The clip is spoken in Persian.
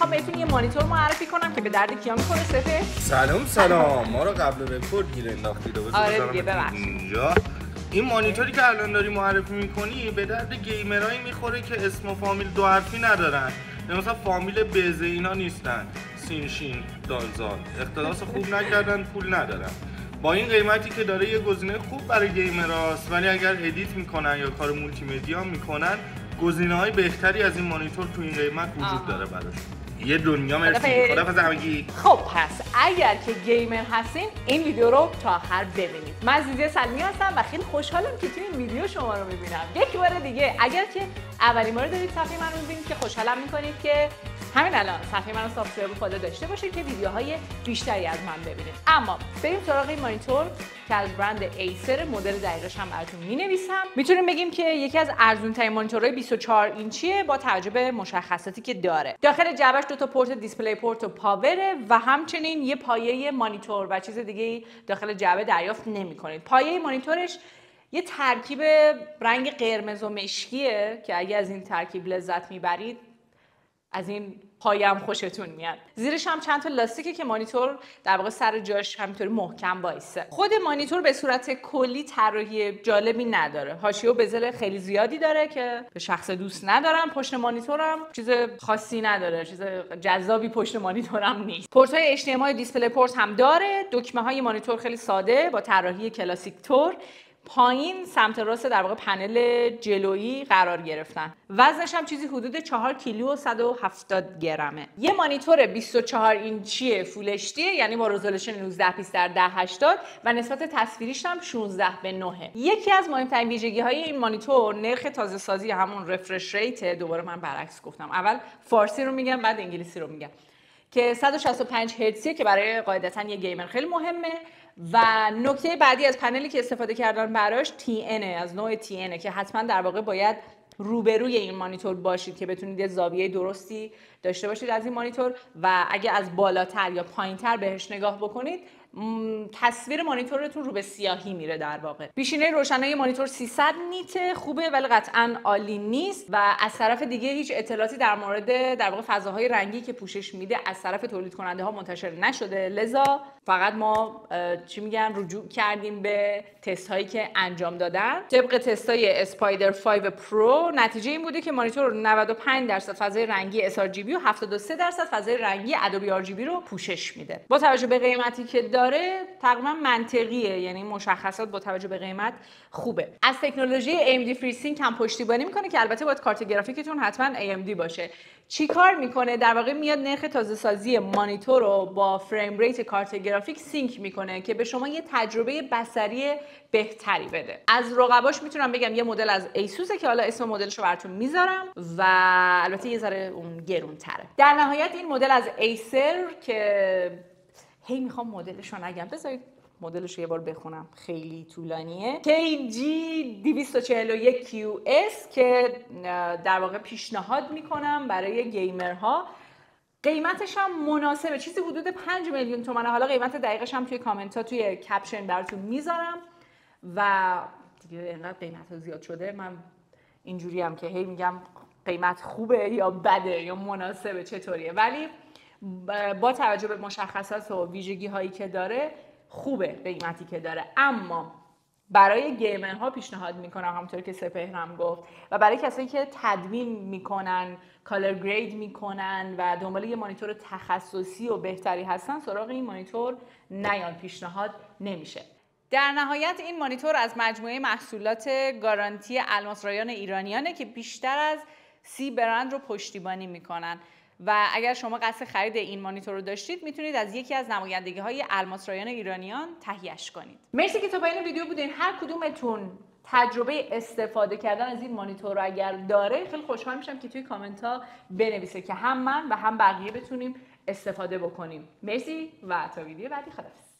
میخوام بهتون یه مانیتور معرفی کنم که به درد کیا میخوره سپه. سلام ما رو قبل رکورد گیر انداختی رو اینجا. این مانیتوری که الان داری معرفی میکنی به درد گیمرایی میخوره که اسم و فامیل دو حرفی ندارن، مثلا فامیل بزه اینا نیستن، سینشین دالزال اختلاس خوب نکردن، پول ندارن. با این قیمتی که داره یه گزینه خوب برای گیمراست، ولی اگر ادیت میکنن یا کار مولتی مدیا میکنن گزینه‌های بهتری از این مانیتور تو این قیمت وجود داره براش. یه دنیا مرسی. خدافظ همگی. خب پس اگر که گیمر هستین این ویدیو رو تا آخر ببینید. من زیزی سلیمی هستم و خیلی خوشحالم که توی این ویدیو شما رو میبینم. یک بار دیگه اگر که اولین بار دارید صفحه من رو میبینید که خوشحالم میکنید که همین الان صفحه من رو سابسکرایب فالو داشته باشید که ویدیوهای بیشتری از من ببینید. اما بریم سراغ این مانیتور که از برند ایسر، مدل دقیقش هم براتون مینویسم. میتونیم بگیم که یکی از ارزون ترین مانیتورهای 24 اینچیه با توجه به مشخصاتی که داره. داخل جعبش دو تا پورت دیسپلی پورت و پاوره و همچنین یه پایه مانیتور و چیز دیگه داخل جعبه دریافت نمی‌کنید. پایه مانیتورش یه ترکیب رنگ قرمز و مشکیه که اگه از این ترکیب لذت میبرید از این پایه هم خوشتون میاد. زیرش هم چند تا لاستیکه که مانیتور در واقع سر جاش همینطوری محکم وایسه. خود مانیتور به صورت کلی طراحی جالبی نداره. حاشیه و بزل خیلی زیادی داره که به شخص دوست ندارم. پشت مانیتورم چیز خاصی نداره، چیز جذابی پشت مانیتورم نیست. پورت‌های HDMI دیسپلی پورت هم داره. دکمه‌های مانیتور خیلی ساده با طراحی کلاسیک تور. پایین سمت راست در واقع پنل جلویی قرار گرفتن. وزنش هم چیزی حدود 4 کیلو و 170 گرمه. یه مانیتور 24 اینچی فول اچ دی، یعنی با رزولوشن 19:10 در 1080 و نسبت تصویریش هم 16:9. یکی از مهمترین ویژگی‌های این مانیتور نرخ تازه سازی همون رفرش ریت. دوباره من برعکس گفتم، اول فارسی رو میگم بعد انگلیسی رو میگم، که 165 هرتزیه که برای قاعدتاً یه گیمر خیلی مهمه. و نکته بعدی از پنلی که استفاده کردن براش TN از نوع TN که حتما در واقع باید روبروی این مانیتور باشید که بتونید یه زاویه درستی داشته باشید از این مانیتور و اگه از بالاتر یا پایینتر بهش نگاه بکنید تصویر مانیتورتون رو به سیاهی میره. در واقع بیشینه روشنایی مانیتور 300 نیت خوبه ولی قطعا عالی نیست و از طرف دیگه هیچ اطلاعاتی در مورد در واقع فضاهای رنگی که پوشش میده از طرف تولید کننده ها منتشر نشده، لذا فقط ما چی میگن رجوع کردیم به تست هایی که انجام دادن. طبق تست های اسپایدر 5 پرو نتیجه این بوده که مانیتور 95% فضای رنگی sRGB و 73% فضای رنگی ادوبی RGB رو پوشش میده. با توجه به قیمتی که داره تقریبا منطقیه، یعنی مشخصات با توجه به قیمت خوبه. از تکنولوژی AMD FreeSync هم پشتیبانی میکنه که البته باید کارت گرافیکتون حتما AMD باشه. چی کار میکنه؟ در واقع میاد نرخ تازه سازی مانیتور رو با فریم ریت کارت گرافیک سینک میکنه که به شما یه تجربه بصری بهتری بده. از رقباش میتونم بگم یه مدل از ایسوسه که حالا اسم مدلش رو براتون میذارم و البته یه ذره اون گرون تره. در نهایت این مدل از ایسر که هی میخوام مدلش رو نگم، بذارید مدلش رو یه بار بخونم خیلی طولانیه. KG241QS که در واقع پیشنهاد میکنم برای گیمرها. قیمتش هم مناسبه، چیزی حدود 5 میلیون تومانه. حالا قیمت دقیقش هم توی کامنت ها توی کپشن براتون میذارم و دیگه اینقدر قیمت ها زیاد شده من اینجوری هم که هی میگم قیمت خوبه یا بده یا مناسبه چطوریه، ولی با توجه به مشخصات و ویژگی هایی که داره خوبه قیمتی که داره. اما برای گیمرها پیشنهاد میکنم همونطور که سپهرم گفت و برای کسایی که تدوین میکنن، کالر گرید میکنن و دنبال یه مانیتور تخصصی و بهتری هستن سراغ این مانیتور نیان، پیشنهاد نمیشه. در نهایت این مانیتور از مجموعه محصولات گارانتی الماس رایان ایرانیانه که بیشتر از 30 برند رو پشتیبانی میکنن و اگر شما قصد خرید این مانیتور رو داشتید میتونید از یکی از نمایندگی‌های الماس رایان ایرانیان تهیه‌اش کنید. مرسی که تا پایان ویدیو بودین. هر کدومتون تجربه استفاده کردن از این مانیتور رو اگر داره خیلی خوشحال میشم که توی کامنت ها بنویسه که هم من و هم بقیه بتونیم استفاده بکنیم. مرسی و تا ویدیو بعدی خداحافظ.